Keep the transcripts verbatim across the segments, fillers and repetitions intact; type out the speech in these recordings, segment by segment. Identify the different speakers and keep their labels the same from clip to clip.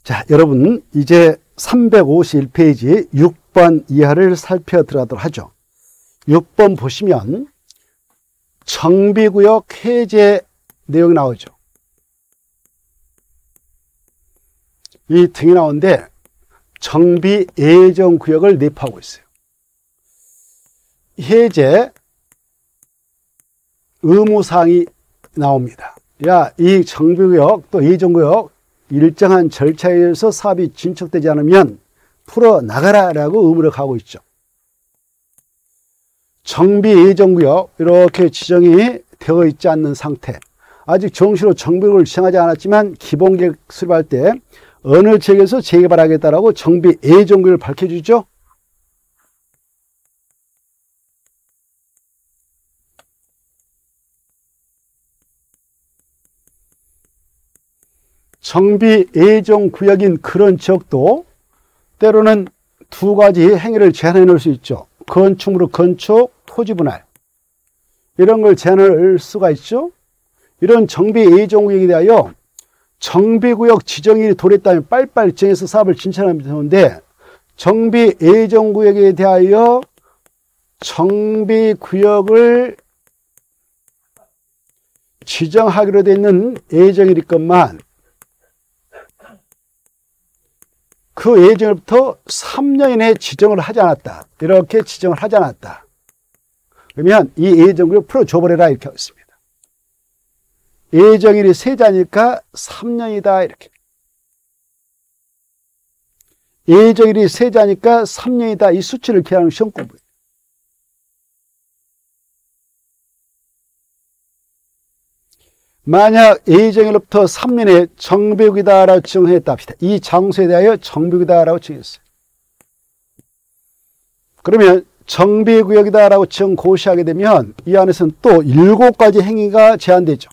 Speaker 1: 자, 여러분 이제 삼백오십일 페이지 육 번 이하를 살펴들어가도록 하죠. 육 번 보시면 정비구역 해제 내용이 나오죠. 이 등이 나오는데 정비 예정구역을 내포하고 있어요. 해제 의무사항이 나옵니다. 야, 이 정비구역 또 예정구역 일정한 절차에 의해서 사업이 진척되지 않으면 풀어나가라 라고 의무를 가하고 있죠. 정비 예정구역 이렇게 지정이 되어 있지 않는 상태, 아직 정식으로 정비구역을 지정하지 않았지만 기본계획 수립할 때 어느 지역에서 재개발하겠다라고 정비 예정구역을 밝혀주죠. 정비 예정구역인 그런 지역도 때로는 두 가지 행위를 제한해 놓을 수 있죠. 건축물의 건축, 토지 분할 이런 걸 제한할 수가 있죠. 이런 정비 예정구역에 대하여 정비구역 지정일이 도래했다면 빨리빨리 지정해서 사업을 진척하면 되는데, 정비 예정구역에 대하여 정비구역을 지정하기로 되어 있는 예정일일 것만 그 예정일부터 삼 년 이내에 지정을 하지 않았다. 이렇게 지정을 하지 않았다. 그러면 이 예정구역 풀어줘버려라 이렇게 하고 있습니다. 예정일이 세자니까 삼 년이다 이렇게. 예정일이 세자니까 삼 년이다. 이 수치를 기하는 시험 공부예요. 만약 예정일로부터 삼 년에 정비구역이다라고 지정했다 합시다. 이 장소에 대하여 정비구역이다라고 지정했어요. 그러면 정비구역이다라고 지정 고시하게 되면 이 안에서는 또 일곱 가지 행위가 제한되죠.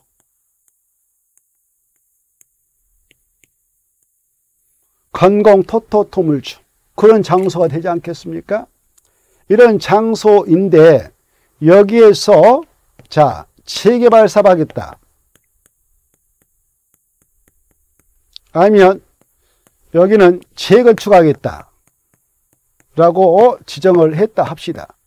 Speaker 1: 건공, 토토, 토물주 그런 장소가 되지 않겠습니까? 이런 장소인데 여기에서 자 재개발 사업하겠다. 아니면 여기는 재건축하겠다 라고 지정을 했다 합시다.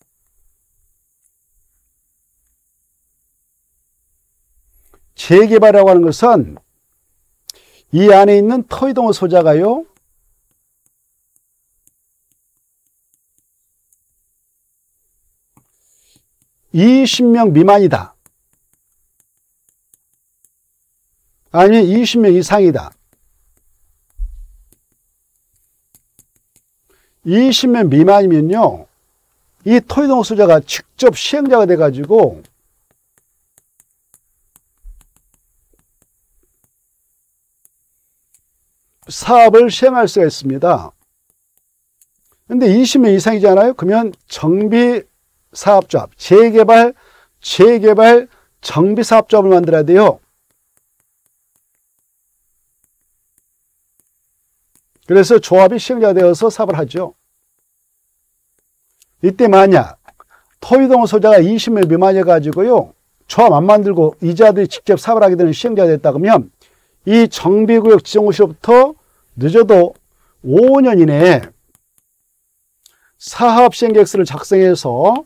Speaker 1: 재개발이라고 하는 것은 이 안에 있는 토지동의 소자가요 이십 명 미만이다. 아니면 이십 명 이상이다. 이십 명 미만이면요, 이 토지동 소유자가 직접 시행자가 돼가지고 사업을 시행할 수가 있습니다. 근데 이십 명 이상이잖아요. 그러면 정비사업조합, 재개발, 재개발, 정비사업조합을 만들어야 돼요. 그래서 조합이 시행자가 되어서 사업을 하죠. 이때 만약 토지동 소유자가 이십 명 미만해 가지고요 조합 안 만들고 이자들이 직접 사업을 하게 되는 시행자가 됐다 그러면 이 정비구역 지정시로부터 늦어도 오 년 이내에 사업 시행 계획서를 작성해서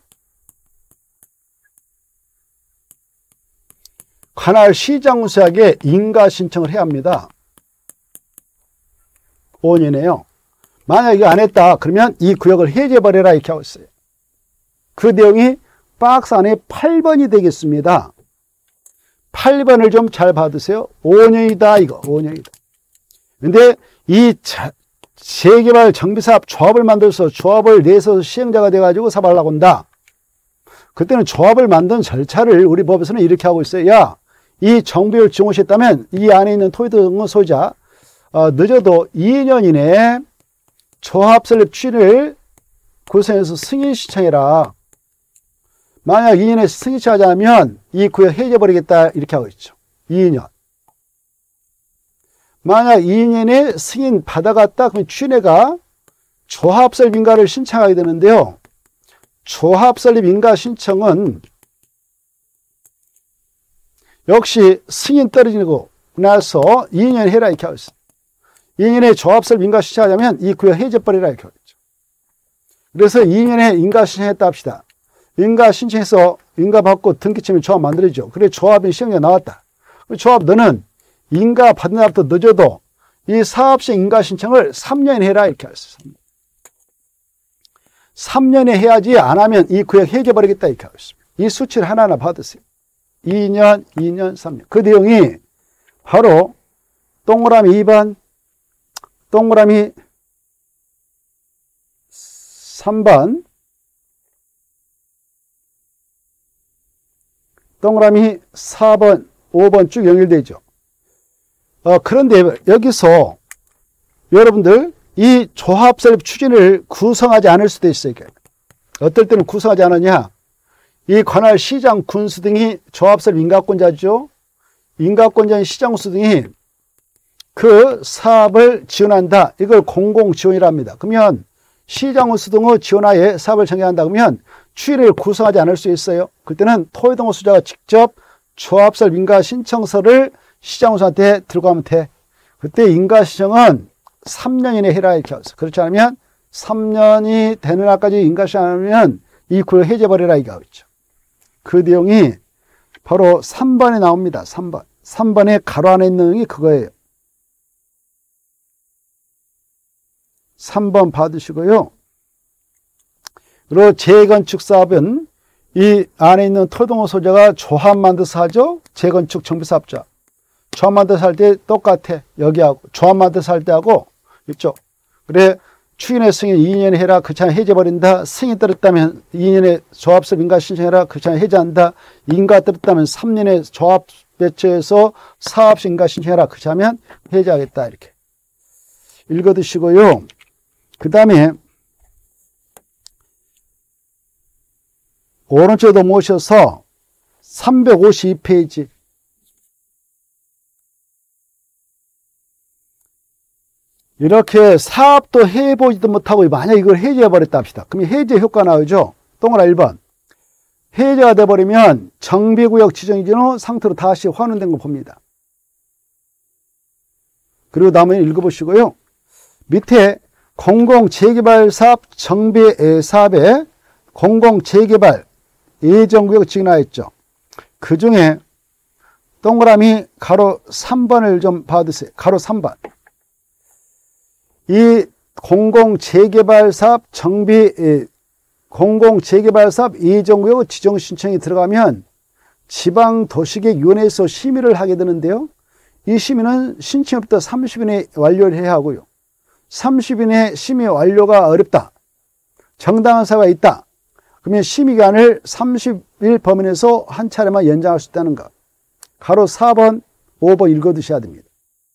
Speaker 1: 관할 시장군수에게 인가 신청을 해야 합니다. 오 년이네요. 만약 이거 안 했다 그러면 이 구역을 해제해버려라 이렇게 하고 있어요. 그 내용이 박스 안에 팔 번이 되겠습니다. 팔 번을 좀 잘 받으세요. 오 년이다 이거 오 년이다. 근데 이 자, 재개발 정비사업 조합을 만들어서 조합을 내서 시행자가 돼가지고 사업하려고 한다. 그때는 조합을 만든 절차를 우리 법에서는 이렇게 하고 있어요. 야, 이 정비를 지정시했다면 이 안에 있는 토지동 소유자 어, 늦어도 이 년 이내에 조합 설립 취지를 구성해서 승인 신청해라. 만약 이 년에 승인 신청하지 않으면 이 구역 해제버리겠다 이렇게 하고 있죠. 이 년. 만약 이 년에 승인 받아갔다 그러면 취인회가 조합 설립 인가를 신청하게 되는데요. 조합 설립 인가 신청은 역시 승인 떨어지고 나서 이 년 해라 이렇게 하고 있어요. 이 년에 조합설 인가 신청하자면 이 구역 해제버리라 이렇게 하겠죠. 그래서 이 년에 인가 신청했다 합시다. 인가 신청해서 인가 받고 등기침에 조합 만들어지죠. 그래 조합이 시행자 나왔다. 조합 너는 인가 받는 날부터 늦어도 이 사업시 인가 신청을 삼 년 해라 이렇게 하겠어요. 삼 년에 해야지 안 하면 이 구역 해제버리겠다 이렇게 하겠습니다. 이 수치를 하나하나 받으세요. 이 년, 이 년, 삼 년. 그 내용이 바로 동그라미 이 번, 동그라미 삼 번, 동그라미 사 번, 오 번 쭉 연결되어 있죠. 어, 그런데 여기서 여러분들 이 조합설 추진을 구성하지 않을 수도 있어요. 어떨 때는 구성하지 않았냐. 이 관할 시장 군수 등이 조합설 인가권자죠. 인가권자인 시장군수 등이 그 사업을 지원한다. 이걸 공공지원이라 합니다. 그러면 시장군수 등의 지원하에 사업을 전개한다. 그러면 추진을 구성하지 않을 수 있어요. 그때는 토해동호 수자가 직접 조합설 인가 신청서를 시장군수한테 들고 가면 돼. 그때 인가 신청은 삼 년 이내 해라 이렇게 하죠. 그렇지 않으면 삼 년이 되는 날까지 인가 신청하면 이 구역 해제버리라 이거 있죠. 그 내용이 바로 삼 번에 나옵니다. 삼 번. 삼 번에 가로 안에 있는 내용이 그거예요. 삼 번 받으시고요. 그리고 재건축 사업은 이 안에 있는 토동호 소재가 조합 만들어서 하죠. 재건축 정비사업자. 조합 만들어서 할 때 똑같아. 여기하고. 조합 만들어서 할 때하고 이쪽. 그래 추인의 승인 이 년에 해라. 그 차에 해제버린다. 승인 떨었다면 이 년에 조합설 인가 신청해라. 그 차에 해제한다. 인가 떨었다면 삼 년에 조합 배치해서 사업시 인가 신청해라. 그 차면 해제하겠다. 이렇게 읽어두시고요. 그 다음에 오른쪽으로 모셔서 삼백오십이 페이지 이렇게 사업도 해보지도 못하고 만약 이걸 해제해버렸다 합시다. 그럼 해제 효과 나오죠. 동그라 일 번. 해제가 돼버리면 정비구역 지정 이전 후 상태로 다시 환원된 거 봅니다. 그리고 다음에 읽어보시고요. 밑에 공공재개발사업 정비사업에 공공재개발 예정구역 지정하였죠. 그 중에 동그라미 가로 삼 번을 좀 봐두세요. 가로 삼 번. 이 공공재개발사업 정비, 공공재개발사업 예정구역 지정 신청이 들어가면 지방도시계획위원회에서 심의를 하게 되는데요. 이 심의는 신청부터 삼십 일 내에 완료를 해야 하고요. 삼십 일 내에 심의 완료가 어렵다. 정당한 사유가 있다. 그러면 심의기간을 삼십 일 범위 내에서 한 차례만 연장할 수 있다는 것. 가로 사 번, 오 번 읽어두셔야 됩니다.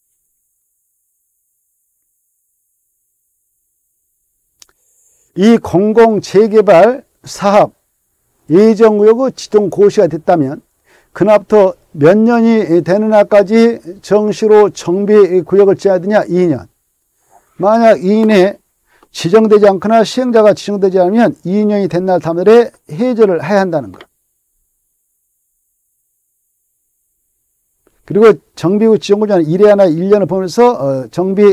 Speaker 1: 이 공공재개발 사업 예정구역의 지정 고시가 됐다면 그날부터 몇 년이 되는 날까지 정시로 정비구역을 지어야 되냐? 이 년. 만약 이 년에 지정되지 않거나 시행자가 지정되지 않으면 이 년이 된 날 다음에 해제를 해야 한다는 것. 그리고 정비구역 지정구역은 일 회나 일 년을 보면서 정비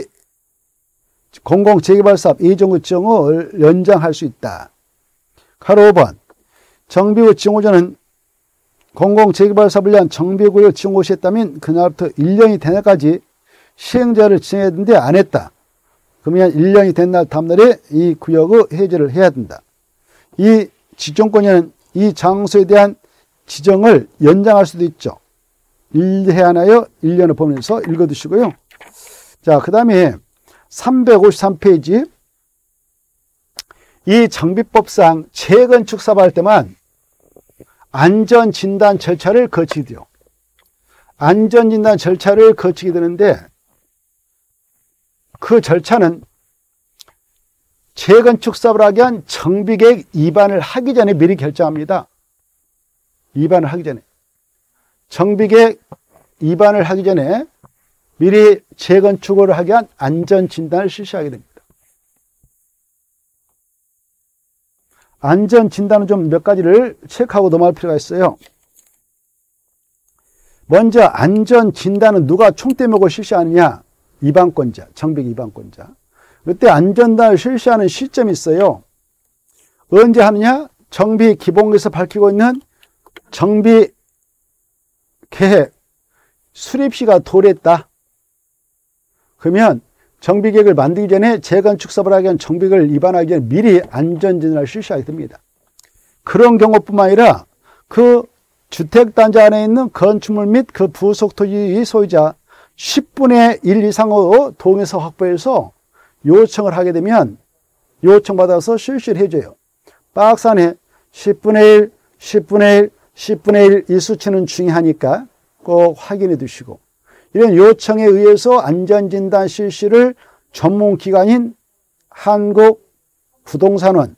Speaker 1: 공공재개발사업 예정구역 지정을 연장할 수 있다. 가로 오 번. 정비구역 지정구역은 공공재개발사업을 위한 정비구역 지정고시 했다면 그날부터 일 년이 된 날까지 시행자를 지정해야 되는데 안 했다. 그러면 일 년이 된 날 다음날에 이 구역의 해제를 해야 된다. 이 지정권자는 이 장소에 대한 지정을 연장할 수도 있죠. 일 회 하나요? 일 년을 보면서 읽어두시고요. 자, 그 다음에 삼백오십삼 페이지. 이 정비법상 재건축 사업을 할 때만 안전진단 절차를 거치게 돼요. 안전진단 절차를 거치게 되는데 그 절차는 재건축 사업을 하기 위한 정비계획 입안을 하기 전에 미리 결정합니다. 입안을 하기 전에. 정비계획 입안을 하기 전에 미리 재건축을 하기 위한 안전진단을 실시하게 됩니다. 안전진단은 좀 몇 가지를 체크하고 넘어갈 필요가 있어요. 먼저 안전진단은 누가 총대목을 실시하느냐? 이반권자, 정비계 이반권자. 그때 안전단을 실시하는 시점이 있어요. 언제 하느냐? 정비 기본에서 밝히고 있는 정비 계획, 수립시가 도래했다. 그러면 정비계획을 만들기 전에 재건축 사업을 하기 위한 정비계획을 위반하기 전에 미리 안전진단을 실시하게 됩니다. 그런 경우뿐만 아니라 그 주택단지 안에 있는 건축물 및 그 부속 토지 소유자 십분의 일 이상으로 동의서 확보해서 요청을 하게 되면 요청받아서 실시를 해줘요. 박스 안에 십분의 일, 십분의 일, 십분의 일 이 수치는 중요하니까 꼭 확인해 두시고, 이런 요청에 의해서 안전진단 실시를 전문기관인 한국부동산원,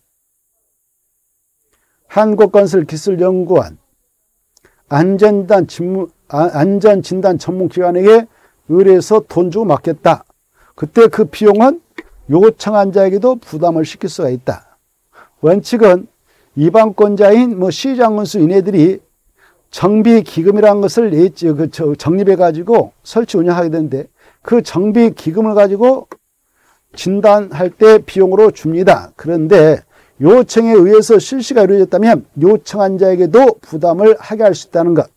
Speaker 1: 한국건설기술연구원, 안전진단, 직무, 안전진단 전문기관에게 의뢰해서 돈 주고 맡겠다. 그때 그 비용은 요청한 자에게도 부담을 시킬 수가 있다. 원칙은 이반권자인 뭐 시장군수 이네들이 정비기금이라는 것을 정립해가지고 설치 운영하게 되는데, 그 정비기금을 가지고 진단할 때 비용으로 줍니다. 그런데 요청에 의해서 실시가 이루어졌다면 요청한 자에게도 부담을 하게 할 수 있다는 것.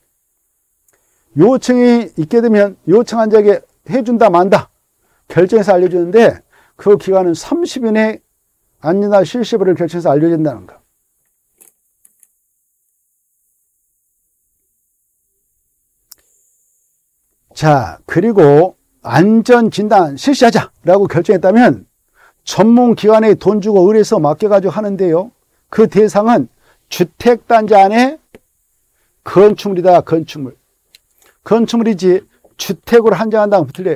Speaker 1: 요청이 있게 되면 요청한 자에게 해준다 만다 결정해서 알려주는데, 그 기간은 삼십 일 내에 안전한 실시를 결정해서 알려진다는 것. 자, 그리고 안전진단 실시하자라고 결정했다면 전문기관에 돈 주고 의뢰해서 맡겨가지고 하는데요. 그 대상은 주택단지 안에 건축물이다. 건축물. 건축물이지 주택으로 한정한다면 틀려요.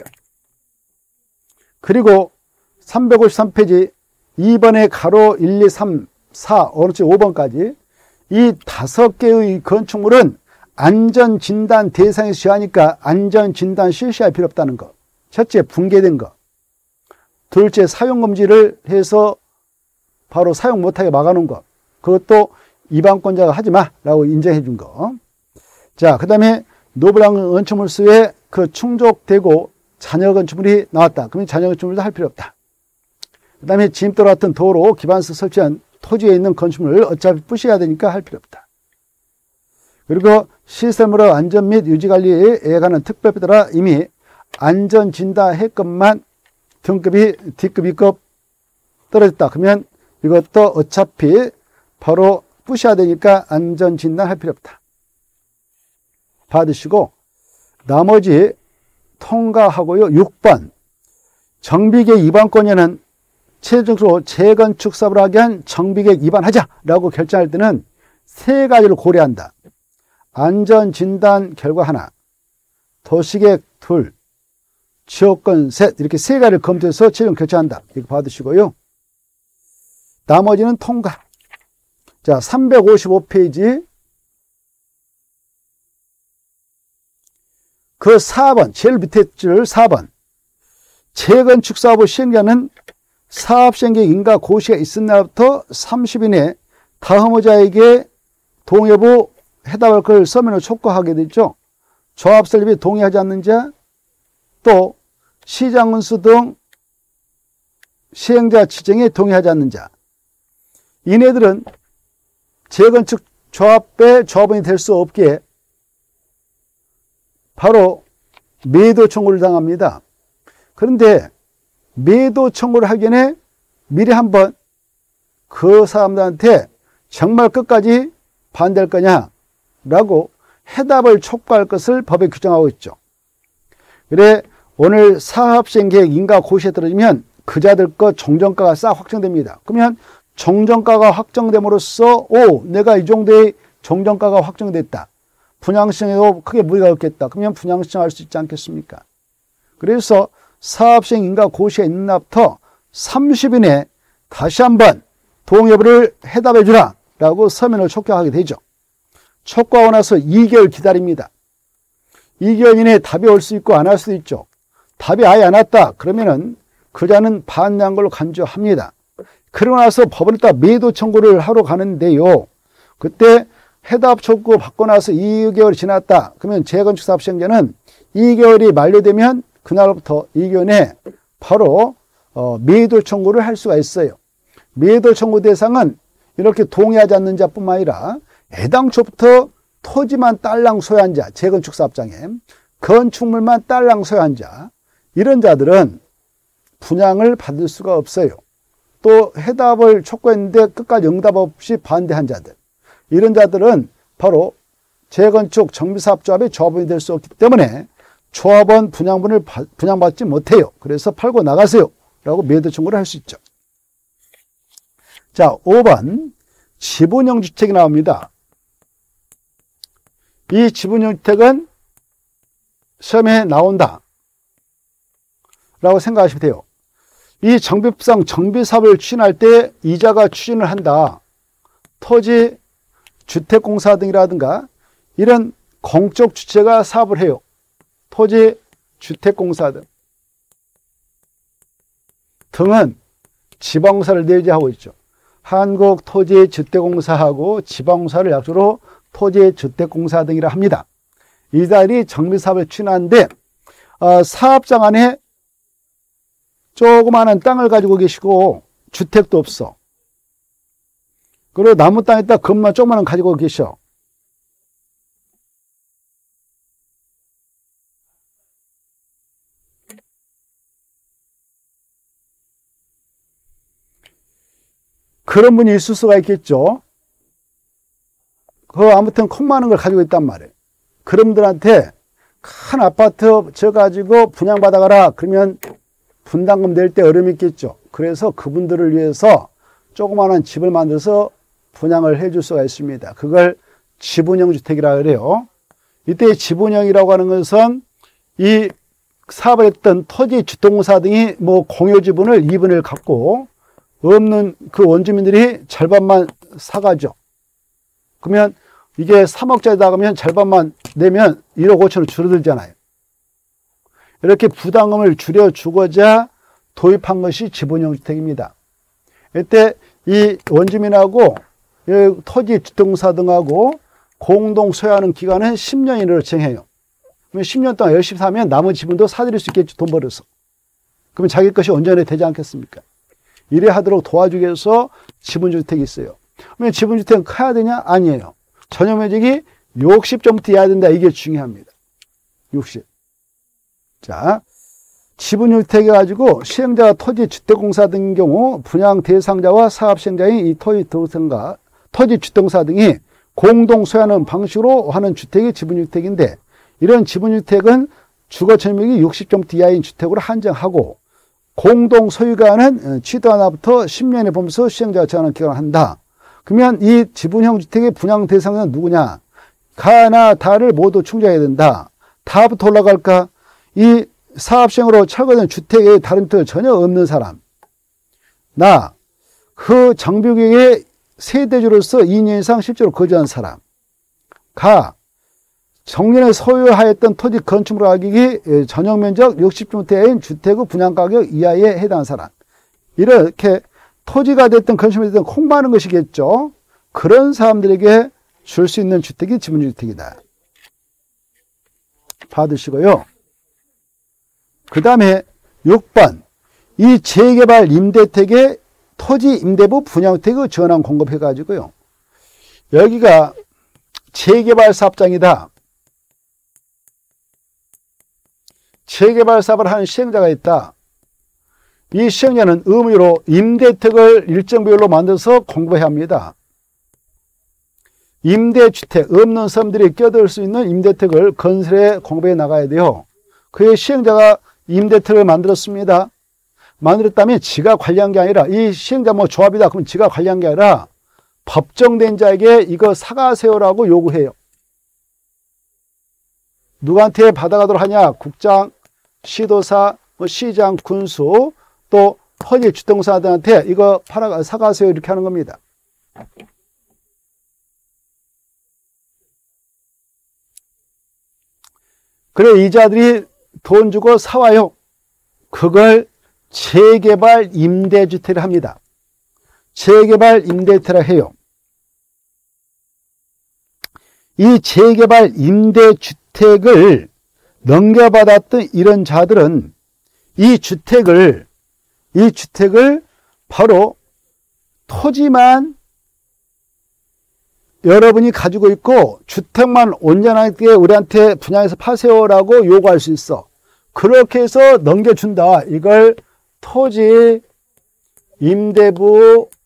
Speaker 1: 그리고 삼백오십삼 페이지 이 번에 가로 일, 이, 삼, 사, 어느 쪽 오 번까지 이 다섯 개의 건축물은 안전진단 대상에 취하니까 안전진단 실시할 필요 없다는 것. 첫째, 붕괴된 것. 둘째, 사용금지를 해서 바로 사용 못하게 막아놓은 것. 그것도 이반권자가 하지 마라고 인정해 준 거. 자, 그 다음에 노블랑 건축물 수에 그 충족되고 잔여 건축물이 나왔다. 그러면 잔여 건축물도 할 필요 없다. 그 다음에 진입도로 같은 도로 기반서 설치한 토지에 있는 건축물을 어차피 부셔야 되니까 할 필요 없다. 그리고 시스템으로 안전 및 유지관리에 관한 특별법에 따라 이미 안전진단 해급만 등급이 D급, E급 떨어졌다. 그러면 이것도 어차피 바로 부셔야 되니까 안전진단 할 필요 없다. 받으시고 나머지 통과하고요. 육 번 정비계획 위반권자는 최종적으로 재건축 사업을 하기 위한 정비계획 위반하자라고 결정할 때는 세 가지를 고려한다. 안전진단 결과 하나, 도시계획 둘, 지역권 셋, 이렇게 세 가지를 검토해서 최종 결정한다. 이거 받으시고요. 나머지는 통과. 자, 삼백오십오 페이지 그 사 번, 제일 밑에 줄 사 번. 재건축 사업의 시행자는 사업시행계획 인가 고시가 있은 날부터 삼십 일 내에 다음 호자에게 동의 여부 해답할 걸 서면으로 촉구하게 되죠. 조합 설립에 동의하지 않는 자, 또 시장군수 등 시행자 지정에 동의하지 않는 자. 이네들은 재건축 조합의 조합원이 될 수 없기에 바로 매도 청구를 당합니다. 그런데 매도 청구를 하기 전에 미리 한번 그 사람들한테 정말 끝까지 반대할 거냐라고 해답을 촉구할 것을 법에 규정하고 있죠. 그래 오늘 사업시행계획 인가 고시에 떨어지면 그자들 것 종전가가 싹 확정됩니다. 그러면 종전가가 확정됨으로써 오 내가 이 정도의 종전가가 확정됐다. 분양시행에도 크게 무리가 없겠다. 그러면 분양시행할 수 있지 않겠습니까? 그래서 사업시행 인가 고시가 있는 날부터 삼십 일 내에 다시 한번 동의 여부를 해답해 주라 라고 서면을 촉구하게 되죠. 촉구하고 나서 이 개월 기다립니다. 이 개월 이내에 답이 올 수 있고 안 할 수도 있죠. 답이 아예 안 왔다. 그러면은 그자는 반대한 걸로 간주합니다. 그러고 나서 법원에 따라 매도 청구를 하러 가는데요. 그때 해답 촉구 받고 나서 이 개월이 지났다. 그러면 재건축 사업 시행자는 이 개월이 만료되면 그날부터 이견에 바로 어, 매도 청구를 할 수가 있어요. 매도 청구 대상은 이렇게 동의하지 않는 자뿐만 아니라 애당초부터 토지만 딸랑 소유한 자, 재건축 사업장에 건축물만 딸랑 소유한 자, 이런 자들은 분양을 받을 수가 없어요. 또 해답을 촉구했는데 끝까지 응답 없이 반대한 자들, 이런 자들은 바로 재건축 정비사업조합의 조합원이 될 수 없기 때문에 조합원 분양분을 분양받지 못해요. 그래서 팔고 나가세요 라고 매도 청구를 할 수 있죠. 자, 오 번 지분형 주택이 나옵니다. 이 지분형 주택은 시험에 나온다 라고 생각하시면 돼요. 이 정비법상 정비사업을 추진할 때 이자가 추진을 한다. 토지, 주택공사 등이라든가 이런 공적 주체가 사업을 해요. 토지, 주택공사 등 등은 지방공사를 내재하고 있죠. 한국토지주택공사하고 지방공사를 약조로 토지주택공사 등이라 합니다. 이들이 정비사업을 추진하는데 어, 사업장 안에 조그마한 땅을 가지고 계시고 주택도 없어. 그리고 나무 땅에다 건만 조그마한 가지고 계셔. 그런 분이 있을 수가 있겠죠. 그 아무튼 콩 많은 걸 가지고 있단 말이에요. 그런 분들한테 큰 아파트 저 가지고 분양받아가라 그러면 분담금 낼 때 어려움이 있겠죠. 그래서 그분들을 위해서 조그마한 집을 만들어서 분양을 해줄 수가 있습니다. 그걸 지분형 주택이라 그래요. 이때 지분형이라고 하는 것은 이 사업을 했던 토지 주택공사 등이 뭐 공有지분을 이 분의 일 갖고 없는 그 원주민들이 절반만 사가죠. 그러면 이게 삼억짜리다 그러면 절반만 내면 일억 오천으로 줄어들잖아요. 이렇게 부담금을 줄여주고자 도입한 것이 지분형 주택입니다. 이때 이 원주민하고 토지 주택공사 등하고 공동 소유하는 기간은 십 년 이내로 정해요. 그러면 십 년 동안 열심히 사면 남은 지분도 사들일 수 있겠죠. 돈 벌어서. 그러면 자기 것이 온전히 되지 않겠습니까? 이래 하도록 도와주기 위해서 지분주택이 있어요. 그러면 지분주택은 커야 되냐? 아니에요. 전용면적이 육십 정도 돼야 된다. 이게 중요합니다. 육십. 자, 지분주택이 가지고 시행자가 토지주택공사 등의 경우 분양 대상자와 사업시행자인 이 토지주택공사, 토지주택공사 등이 공동 소유하는 방식으로 하는 주택이 지분주택인데 이런 지분주택은 주거 전용면적이 육십 정도 이하인 주택으로 한정하고 공동 소유가는 취득 하나부터 십 년에 보면서 시행자가 정하는 기간을 한다. 그러면 이 지분형 주택의 분양 대상자는 누구냐? 가나 다를 모두 충족해야 된다. 다부터 올라갈까? 이 사업시행으로 철거된 주택에 다른 주택 전혀 없는 사람. 나, 그 정비구역의 세대주로서 이 년 이상 실제로 거주한 사람. 가, 정년에 소유하였던 토지 건축물 가격이 전용면적 육십 평대인 주택의 분양가격 이하에 해당하는 사람. 이렇게 토지가 됐든 건축물이 됐든 콩 많은 것이겠죠. 그런 사람들에게 줄 수 있는 주택이 지분주택이다. 받으시고요. 그 다음에 육 번. 이 재개발 임대택의 토지 임대부 분양주택의 전환 공급해가지고요. 여기가 재개발 사업장이다. 재개발 사업을 하는 시행자가 있다. 이 시행자는 의무로 임대택을 일정 비율로 만들어서 공급해야 합니다. 임대주택, 없는 사람들이 껴들 수 있는 임대택을 건설해 공급해 나가야 돼요. 그의 시행자가 임대택을 만들었습니다. 만들었다면 지가 관리한 게 아니라 이 시행자 뭐 조합이다 그러면 지가 관리한 게 아니라 법정된 자에게 이거 사가세요라고 요구해요. 누구한테 받아가도록 하냐? 국장, 시도사, 뭐 시장, 군수, 또 토지 주택공사들한테 이거 팔아 사가세요 이렇게 하는 겁니다. 그래 이자들이 돈 주고 사와요. 그걸 재개발 임대주택을 합니다. 재개발 임대주택이라 해요. 이 재개발 임대주택을 넘겨받았던 이런 자들은 이 주택을, 이 주택을 바로 토지만 여러분이 가지고 있고 주택만 온전하게 우리한테 분양해서 파세요라고 요구할 수 있어. 그렇게 해서 넘겨준다. 이걸 토지 임대부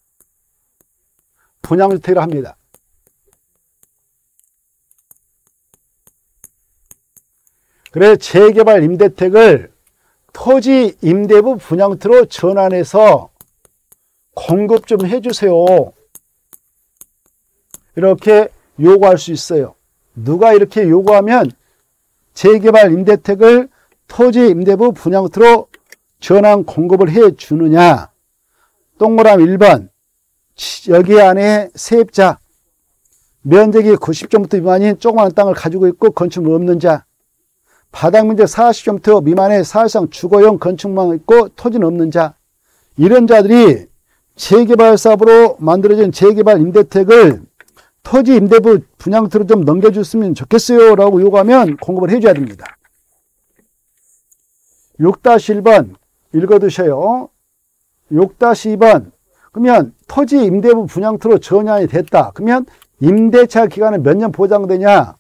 Speaker 1: 분양주택이라고 합니다. 그래서 재개발 임대택을 토지 임대부 분양주택으로 전환해서 공급 좀 해주세요. 이렇게 요구할 수 있어요. 누가 이렇게 요구하면 재개발 임대택을 토지 임대부 분양주택으로 전환 공급을 해주느냐. 동그라미 일 번. 여기 안에 세입자, 면적이 구십 제곱미터 미만인 조그마한 땅을 가지고 있고 건축물 없는 자, 바닥 면적 사십 제곱미터 미만의 사실상 주거용 건축물만 있고 토지는 없는 자, 이런 자들이 재개발 사업으로 만들어진 재개발 임대택을 토지 임대부 분양주택으로 좀 넘겨줬으면 좋겠어요 라고 요구하면 공급을 해줘야 됩니다. 육 일 번 읽어두셔요. 육 이 번. 그러면 토지 임대부 분양주택으로 전환이 됐다. 그러면 임대차 기간은 몇 년 보장되냐?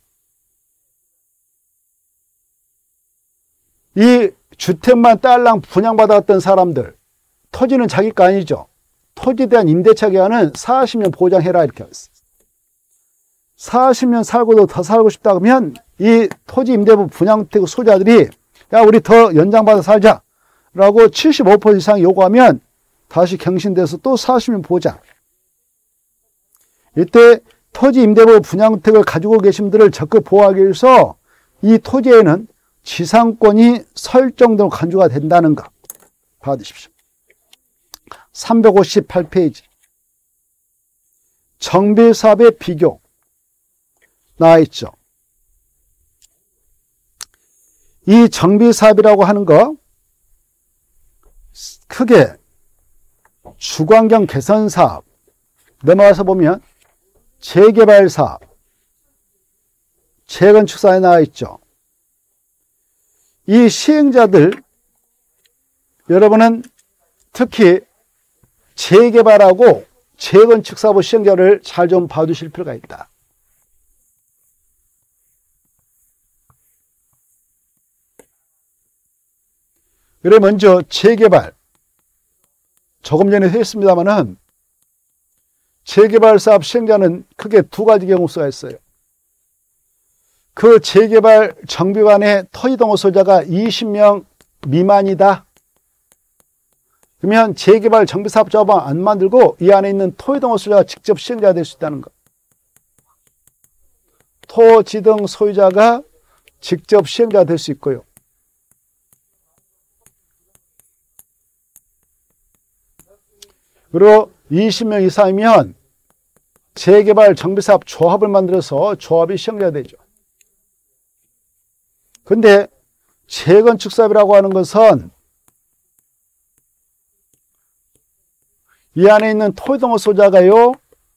Speaker 1: 이 주택만 딸랑 분양받았던 사람들, 토지는 자기 거 아니죠. 토지에 대한 임대차 기간은 사십 년 보장해라 이렇게 했어요. 사십 년 살고도 더 살고 싶다 그러면 이 토지 임대부 분양주택 소유자들이 야 우리 더 연장받아 살자 라고 칠십오 퍼센트 이상 요구하면 다시 갱신돼서 또 사십 년 보장. 이때 토지 임대부 분양주택을 가지고 계신 분들을 적극 보호하기 위해서 이 토지에는 지상권이 설정되고 간주가 된다는 거 받으십시오. 삼백오십팔 페이지. 정비사업의 비교 나와 있죠. 이 정비사업이라고 하는 거 크게 주거환경 개선 사업, 넘어가서 보면 재개발 사업, 재건축 사업에 나와 있죠. 이 시행자들, 여러분은 특히 재개발하고 재건축 사업 시행자를 잘 좀 봐두실 필요가 있다. 그래 먼저 재개발. 조금 전에 했습니다만은 재개발 사업 시행자는 크게 두 가지 경우수가 있어요. 그 재개발 정비관의 토지동호 소유자가 이십 명 미만이다. 그러면 재개발 정비사업자만 안 만들고 이 안에 있는 토지동호 소유자가 직접 시행자가 될 수 있다는 것. 토지등 소유자가 직접 시행자가 될 수 있고요. 그리고 이십 명 이상이면 재개발 정비사업 조합을 만들어서 조합이 시행자가 되죠. 근데 재건축 사업이라고 하는 것은 이 안에 있는 토지동호 소유자가요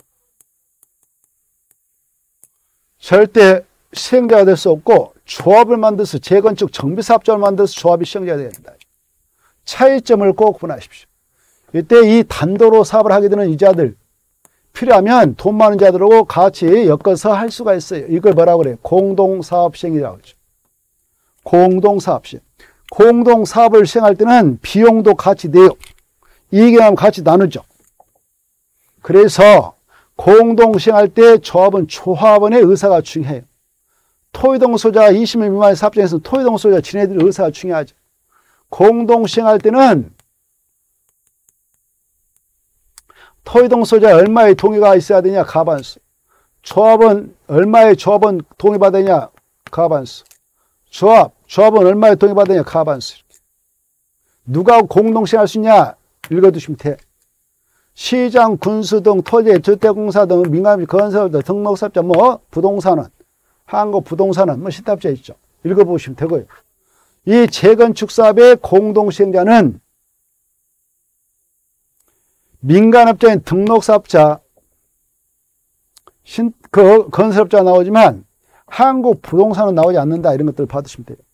Speaker 1: 절대 시행자가 될 수 없고 조합을 만들어서 재건축 정비사업자를 만들어서 조합이 시행자가 되어야 된다. 차이점을 꼭 분하십시오. 이때 이 단도로 사업을 하게 되는 이자들 필요하면 돈 많은 자들하고 같이 엮어서 할 수가 있어요. 이걸 뭐라고 그래요? 공동사업 시행이라고 하죠. 공동사업 시행. 공동사업을 시행할 때는 비용도 같이 내요. 이익이 나면 같이 나누죠. 그래서 공동 시행할 때 조합은 조합원의 의사가 중요해요. 토지동 소유자가 이십 명 미만의 사업장에서는 토지동 소유자 지네들의 의사가 중요하죠. 공동 시행할 때는 토지동 소유자에 얼마의 동의가 있어야 되냐? 가반수. 조합은 얼마의 조합은 동의받아야 되냐? 가반수. 조합, 조합은 얼마의 동의받아야 되냐? 가반수. 누가 공동 시행할 수 있냐? 읽어두시면 돼. 시장, 군수 등 토지, 주택공사 등 민간 건설업자, 등록사업자, 뭐 부동산은, 한국부동산은 뭐 시탑자 있죠. 읽어보시면 되고요. 이 재건축 사업의 공동 시행자는 민간업자인 등록사업자, 신, 그 건설업자가 나오지만 한국 부동산은 나오지 않는다. 이런 것들을 받으시면 돼요.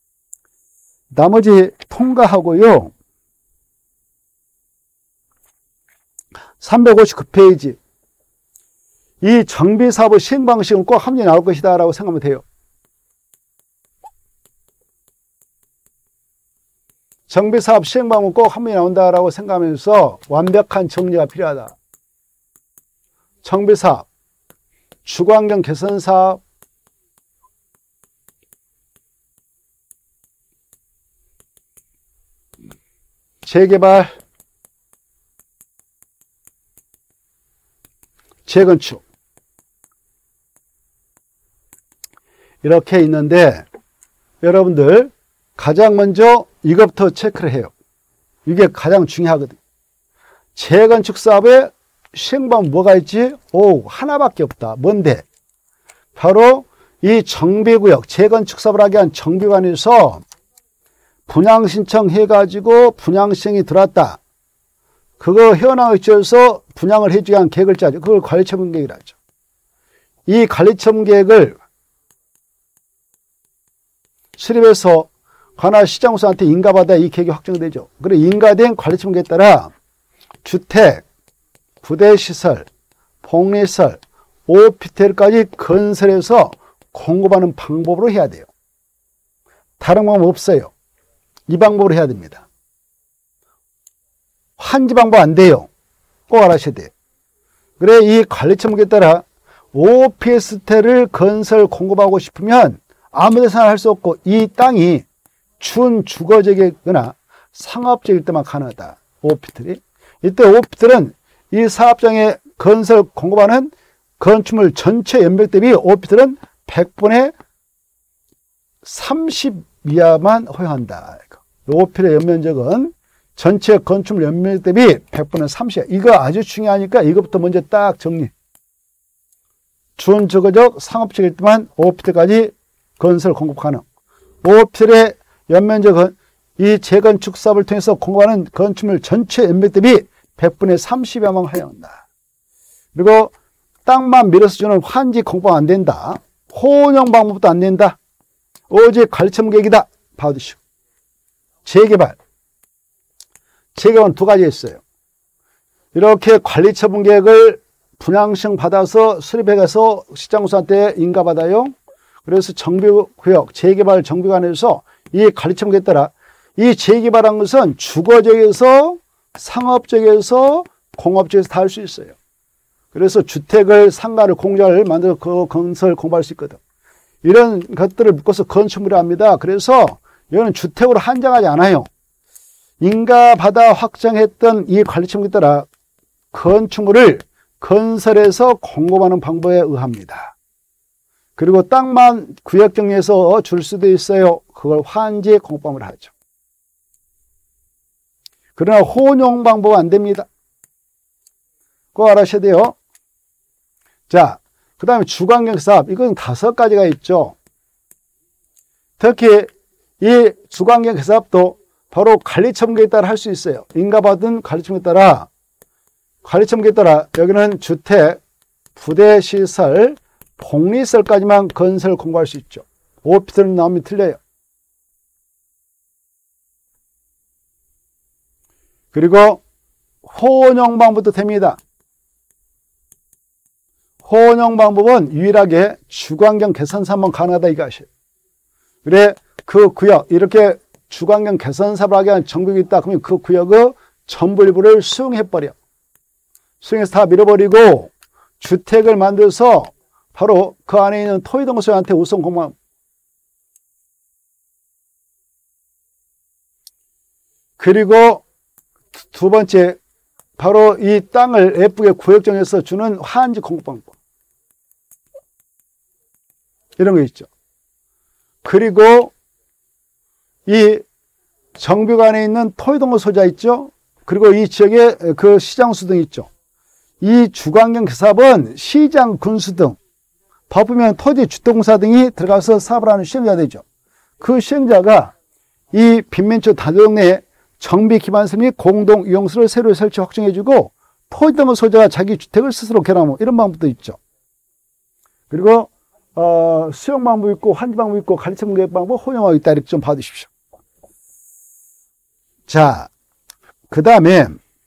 Speaker 1: 나머지 통과하고요. 삼백오십구 페이지. 이 정비사업의 시행 방식은 꼭 함정이 나올 것이다 라고 생각하면 돼요. 정비사업 시행 방법은 꼭 함정이 나온다라고 생각하면서 완벽한 정리가 필요하다. 정비사업, 주거환경 개선사업, 재개발, 재건축 이렇게 있는데 여러분들 가장 먼저 이것부터 체크를 해요. 이게 가장 중요하거든요. 재건축 사업에 시행방법 뭐가 있지? 오, 하나밖에 없다. 뭔데? 바로 이 정비구역, 재건축 사업을 하게 한 정비관에서 분양 신청해가지고 분양 시행이 들어왔다. 그거 현황을 지어서 분양을 해주기 위한 계획을 짜죠. 그걸 관리처분 계획이라 하죠. 이 관리처분 계획을 수립해서 관할 시장소한테 인가받아 이 계획이 확정되죠. 그리고 인가된 관리처분 계획에 따라 주택, 부대시설, 복리시설, 오피스텔까지 건설해서 공급하는 방법으로 해야 돼요. 다른 방법 없어요. 이 방법으로 해야 됩니다. 환지 방법 안 돼요. 꼭 알아셔야 돼요. 그래, 이 관리처분에 따라 오피스텔을 건설 공급하고 싶으면 아무 데서나 할 수 없고 이 땅이 준주거지역이거나 상업지일 때만 가능하다. 오피스텔이. 이때 오피스텔은 이 사업장에 건설 공급하는 건축물 전체 연백 대비 오피스텔은 백 분의 삼십 이하만 허용한다. 오피스텔의 연면적은 전체 건축물 연면 대비 백 분의 삼십. 이거 아주 중요하니까 이것부터 먼저 딱 정리. 준주거적 상업지일 때만 오피스텔까지 건설 공급 가능. 오피스텔의 연면적은 이 재건축 사업을 통해서 공급하는 건축물 전체 연면 대비 백 분의 삼십여만 허용한다. 그리고 땅만 밀어서 주는 환지 공부가 안 된다. 혼용 방법도 안 된다. 오직 관리처분 계획이다. 봐두시고. 재개발. 재개발은 두 가지 있어요. 이렇게 관리처분 계획을 분양청 받아서 수립해가서 시장소한테 인가받아요. 그래서 정비구역, 재개발 정비관에서 이 관리처분 계획에 따라 이 재개발한 것은 주거지역에서 상업지역에서 공업지역에서 다 할 수 있어요. 그래서 주택을, 상가를, 공장을 만들어 그 건설 공부할 수 있거든. 이런 것들을 묶어서 건축물을 합니다. 그래서 이거는 주택으로 한정하지 않아요. 인가받아 확정했던 이 관리처분에 따라 건축물을 건설해서 공급하는 방법에 의합니다. 그리고 땅만 구역 정리해서 줄 수도 있어요. 그걸 환지 공급방법을 하죠. 그러나 혼용 방법은 안 됩니다. 그거 알아셔야 돼요. 자, 그 다음에 주거환경 사업. 이건 다섯 가지가 있죠. 특히 이 주거환경 사업도 바로 관리처분 계획에 따라 할 수 있어요. 인가받은 관리처분에 따라, 관리처분 계획에 따라 여기는 주택, 부대시설, 복리시설까지만 건설 공부할 수 있죠. 오피스텔은 나오면 틀려요. 그리고 혼용 방법도 됩니다. 혼용 방법은 유일하게 주거환경 개선 사업만 가능하다 이거 아시죠. 그래, 그 구역, 이렇게 주거환경 개선 사업을 하게 한 정비가 있다. 그러면 그 구역의 전부 일부를 수용해버려. 수용해서 다 밀어버리고 주택을 만들어서 바로 그 안에 있는 토지동소한테 우선 공급. 그리고 두 번째, 바로 이 땅을 예쁘게 구역 정해서 주는 환지 공급 방법. 이런 거 있죠. 그리고 이 정비관에 있는 토지동거 소자 있죠. 그리고 이 지역에 그 시장수 등 있죠. 이 주거환경 사업은 시장, 군수 등 바쁘면 토지, 주택공사 등이 들어가서 사업을 하는 시행자가 되죠. 그 시행자가 이 빈민초 다도역 내에 정비 기반서 및 공동 이용수를 새로 설치 확정해주고 토지 등의 소유자가 자기 주택을 스스로 개람하고 이런 방법도 있죠. 그리고 어, 수용 방법 있고, 환지 방법 있고, 가르쳐 공개 방법, 혼용하고 있다. 이렇게 좀 봐두십시오. 자, 그 다음에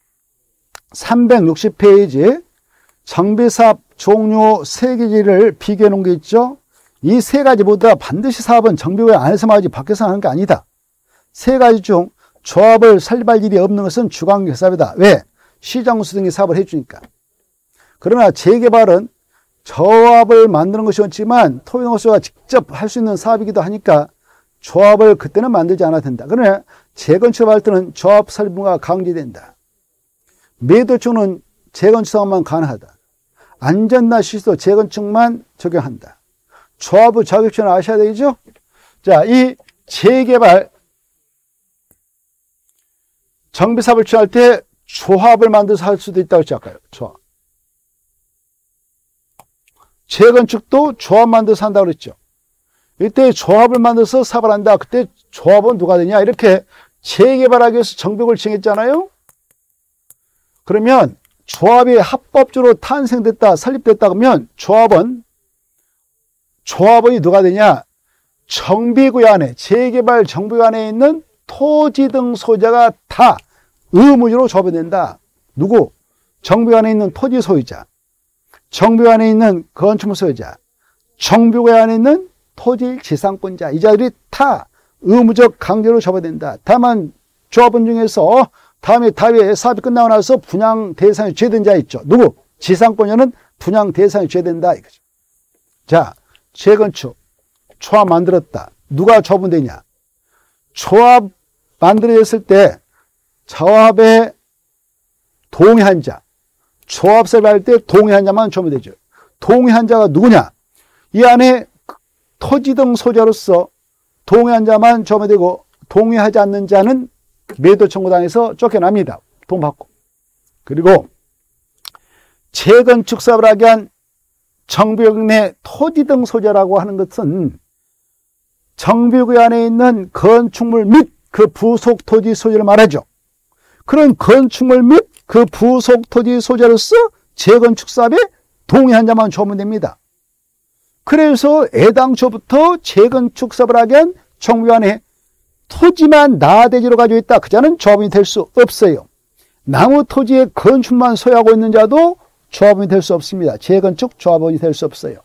Speaker 1: 삼백육십 페이지 정비사업 종료 세 가지를 비교해 놓은 게 있죠. 이 세 가지 모두 다 반드시 사업은 정비구역 안에서만 하지 밖에서 하는 게 아니다. 세 가지 중 조합을 설립할 일이 없는 것은 주관계사업이다. 왜? 시장수 등이 사업을 해주니까. 그러나 재개발은 조합을 만드는 것이 없지만 토지동호수가 직접 할 수 있는 사업이기도 하니까 조합을 그때는 만들지 않아도 된다. 그러나 재건축할 때는 조합 설립가 강제된다. 매도축은 재건축 사업만 가능하다. 안전나 시도 재건축만 적용한다. 조합의 자격증을 아셔야 되죠? 자, 이 재개발 정비사업을 취할 때 조합을 만들어서 할 수도 있다고 했죠. 아까요. 조합. 재건축도 조합 만들어서 한다고 그랬죠. 이때 조합을 만들어서 사업을 한다. 그때 조합은 누가 되냐? 이렇게 재개발하기 위해서 정벽을 정했잖아요. 그러면 조합이 합법적으로 탄생됐다, 설립됐다 그러면 조합은 조합원이 누가 되냐? 정비구역 안에, 재개발 정비구역 안에 있는 토지 등 소유자가 다 의무적으로 조합이 된다. 누구? 정비구역 안에 있는 토지 소유자, 정비구역 안에 있는 건축물 소유자, 정비구역 안에 있는 토지 지상권자, 이 자들이 다 의무적 강제로 조합이 된다. 다만 조합원 중에서 다음에 다음에 사업이 끝나고 나서 분양 대상에 죄된 자 있죠. 누구? 지상권자는 분양 대상에 죄된다 이거죠. 자, 재건축 조합 만들었다. 누가 조합원 되냐? 조합 만들어졌을 때 조합에 동의한 자, 조합 설립할 때 동의한 자만 조합이 되죠. 동의한 자가 누구냐? 이 안에 토지 등 소유자로서 동의한 자만 조합이 되고 동의하지 않는 자는 매도 청구당해서 쫓겨납니다. 돈 받고. 그리고 재건축 사업을 하게 한 정비구역 내 토지 등 소유자라고 하는 것은 정비구역 안에 있는 건축물 및 그 부속 토지 소유를 말하죠. 그런 건축물 및 그 부속 토지 소유자로서 재건축 사업에 동의한 자만 조합은 됩니다. 그래서 애당초부터 재건축 사업을 하게 한 정비구역 안에 토지만 나대지로 가지고 있다. 그 자는 조합원이 될 수 없어요. 나무 토지에 건축만 소유하고 있는 자도 조합원이 될 수 없습니다. 재건축 조합원이 될 수 없어요.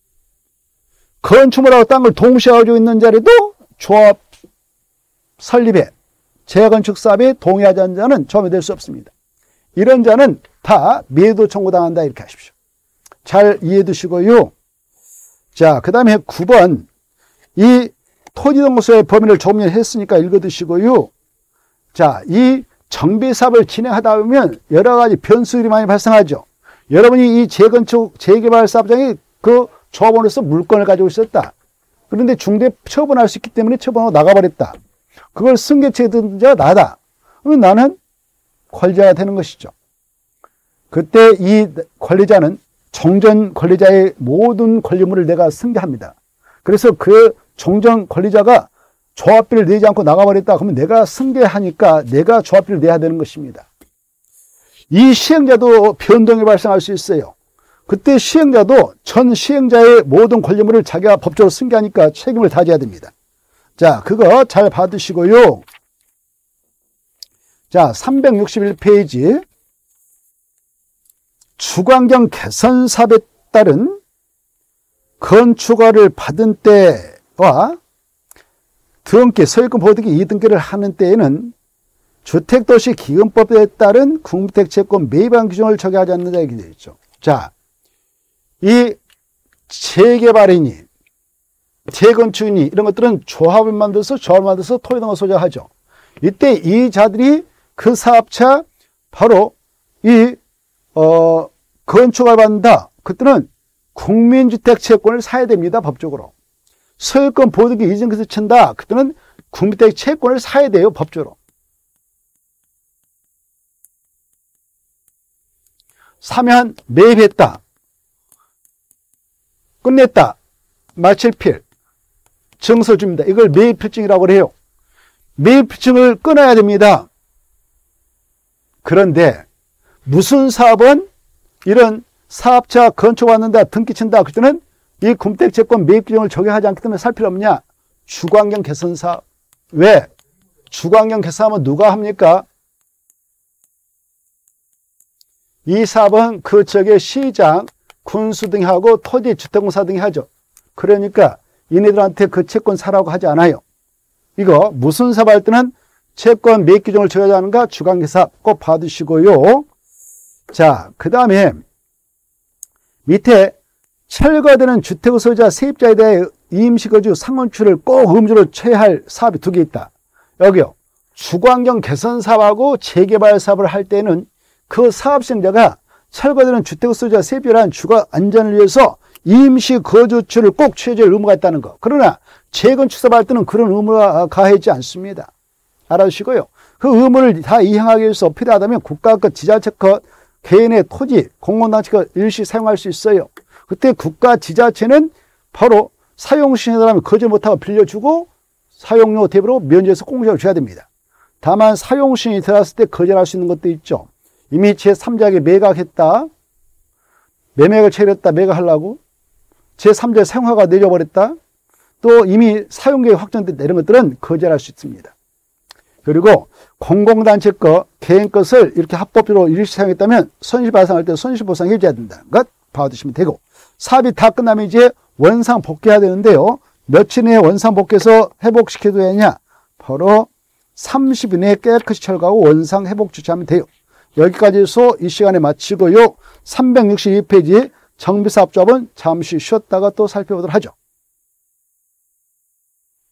Speaker 1: 건축물하고 땅을 동시에 가지고 있는 자라도 조합 설립에 재건축 사업에 동의하지 않는 자는 조합이 될 수 없습니다. 이런 자는 다 매도 청구당한다 이렇게 하십시오. 잘 이해해 두시고요. 자, 그 다음에 구 번 이 토지동호수의 범위를 조금 전에 했으니까 읽어두시고요. 자, 이 정비사업을 진행하다 보면 여러 가지 변수들이 많이 발생하죠. 여러분이 이 재건축, 재개발 사업장에 그 조합원으로서 물건을 가지고 있었다. 그런데 중대 처분할 수 있기 때문에 처분하고 나가버렸다. 그걸 승계체에 든 자가 나다. 그러면 나는 권리자가 되는 것이죠. 그때 이 권리자는 종전 권리자의 모든 권리물을 내가 승계합니다. 그래서 그 종전 권리자가 조합비를 내지 않고 나가버렸다. 그러면 내가 승계하니까 내가 조합비를 내야 되는 것입니다. 이 시행자도 변동이 발생할 수 있어요. 그때 시행자도 전 시행자의 모든 권리물을 자기가 법적으로 승계하니까 책임을 다져야 됩니다. 자, 그거 잘 받으시고요. 자, 삼백육십일 페이지 주관경 개선 사업에 따른 건축허가를 받은 때와 등기, 소유권 보득이 이등기를 하는 때에는 주택도시기금법에 따른 국민주택채권 매입한 규정을 적용하지 않는다 이렇게 되어 있죠. 자, 이 재개발이니 재건축이니 이런 것들은 조합을 만들어서 조합을 만들어서 토지등을 소유하죠. 이때 이 자들이 그 사업차 바로 이 어, 건축을 받는다. 그때는 국민주택 채권을 사야 됩니다. 법적으로. 소유권 보득이 이전에서 친다. 그때는 국민주택 채권을 사야 돼요. 법적으로. 사면 매입했다. 끝냈다. 마칠필. 증서 줍니다. 이걸 매입필증이라고 해요. 매입필증을 끊어야 됩니다. 그런데 무슨 사업은 이런 사업자 건축받는다, 등기 친다. 그때는 이 금택 채권 매입 규정을 적용하지 않기 때문에 살 필요 없냐? 주거환경 개선 사업. 왜? 주거환경 개선하면 누가 합니까? 이 사업은 그 지역의 시장, 군수 등이 하고 토지, 주택공사 등이 하죠. 그러니까 이네들한테 그 채권 사라고 하지 않아요. 이거 무슨 사업 할 때는 채권 매입 규정을 적용하지 않는가? 주거환경 사업 꼭 봐두시고요. 자, 그 다음에 밑에 철거되는 주택의 소유자 세입자에 대해 임시거주 상환출을 꼭 의무적으로 처해할 사업이 두 개 있다. 여기요. 주거환경 개선 사업하고 재개발 사업을 할 때는 그 사업 시행자가 철거되는 주택의 소유자 세입자라는 주거 안전을 위해서 임시거주출을 꼭 처해줄 의무가 있다는 거. 그러나 재건축 사업 할 때는 그런 의무가 가해지지 않습니다. 알아주시고요. 그 의무를 다 이행하기 위해서 필요하다면 국가 것, 지자체 것, 개인의 토지, 공공단체 것 일시 사용할 수 있어요. 그때 국가 지자체는 바로 사용시에 들어가면 거절 못하고 빌려주고 사용료 대비로 면제해서 공제를 줘야 됩니다. 다만 사용시에 들어갔을 때 거절할 수 있는 것도 있죠. 이미 제삼자에게 매각했다. 매매액을 처리했다. 매각하려고. 제삼자의 사용허가가 내려버렸다. 또 이미 사용계획이 확정됐다. 이런 것들은 거절할 수 있습니다. 그리고 공공단체 것, 개인 것을 이렇게 합법적으로 일시 사용했다면 손실 발생할 때 손실보상 해줘야 된다는 것 봐두시면 되고, 사업이 다 끝나면 이제 원상 복귀해야 되는데요. 며칠 내에 원상 복귀해서 회복시켜줘야 하냐? 바로 삼십 일 내에 깨끗이 철거하고 원상 회복 조치하면 돼요. 여기까지 해서 이 시간에 마치고요. 삼백육십이 페이지 정비사업조합은 잠시 쉬었다가 또 살펴보도록 하죠.